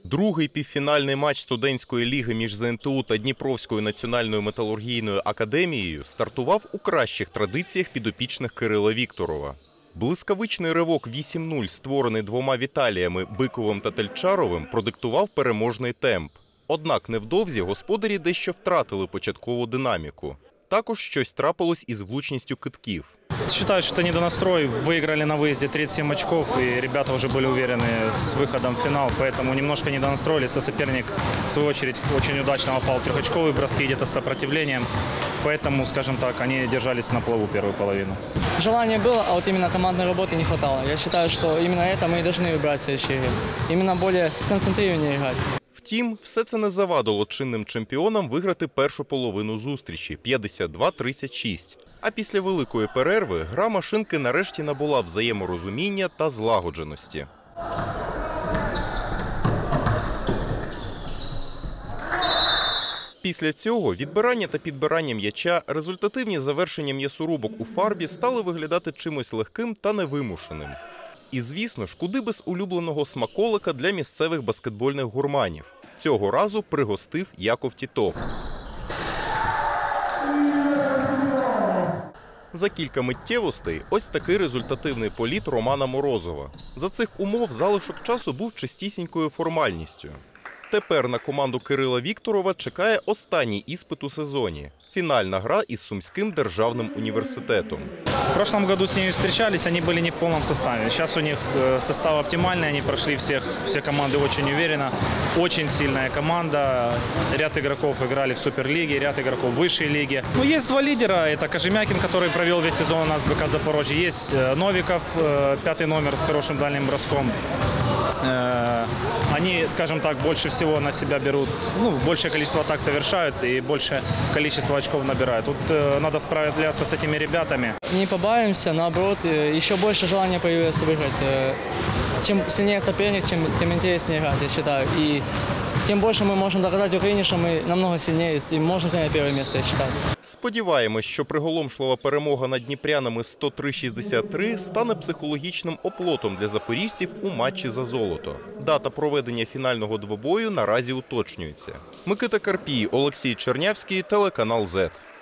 Другий півфінальний матч студентської ліги між ЗНТУ та Дніпровською національною металургійною академією стартував у кращих традиціях підопічних Кирила Вікторова. Блискавичний ривок 8-0, створений двома Віталіями – Биковим та Тельчаровим, продиктував переможний темп. Однак невдовзі господарі дещо втратили початкову динаміку. Також щось трапилось із влучністю кидків. Считаю, что это недонастрой. Выиграли на выезде 37 очков, и ребята уже были уверены с выходом в финал, поэтому немножко недонастроились, а соперник, в свою очередь, очень удачно попал в трехочковые броски, где-то с сопротивлением, поэтому, скажем так, они держались на плаву первую половину. Желание было, а вот именно командной работы не хватало. Я считаю, что именно это мы и должны выбрать в следующей игре. Именно более сконцентрированнее играть. Втім, все це не завадило чинним чемпіонам виграти першу половину зустрічі – 52-36. А після великої перерви гра машинки нарешті набула взаєморозуміння та злагодженості. Після цього відбирання та підбирання м'яча, результативні завершення м'ясорубок у фарбі стали виглядати чимось легким та невимушеним. І, звісно ж, куди без улюбленого смаколика для місцевих баскетбольних гурманів. Цього разу пригостив Яков Тітов. За кілька миттєвостей ось такий результативний політ Романа Морозова. За цих умов залишок часу був чистісінькою формальністю. Тепер на команду Кирила Вікторова чекає останній іспит у сезоні – фінальна гра із Сумським державним університетом. В прошлом году с ними встречались, они были не в полном составе. Сейчас у них состав оптимальный, они прошли все команды очень уверенно. Очень сильная команда. Ряд игроков играли в Суперлиге, ряд игроков в высшей лиге. Но есть два лидера. Это Кожемякин, который провел весь сезон у нас в БК Запорожье. Есть Новиков, пятый номер с хорошим дальним броском. Они, скажем так, больше всего на себя берут, большее количество атак совершают и большее количество очков набирают. Тут надо справляться с этими ребятами. Не побаиваемся, наоборот, еще больше желания появилось выиграть. Чем сильнее соперник, тем интереснее играть, я считаю. И тем больше мы можем доказать Украине, что мы намного сильнее и можем занять первое место, я считаю. Сподіваємось, що приголомшлива перемога над дніпрянами 103-63 стане психологічним оплотом для запоріжців у матчі за золото. Дата проведення фінального двобою наразі уточнюється. Микита Карпій, Олексій Чернявський, телеканал Z.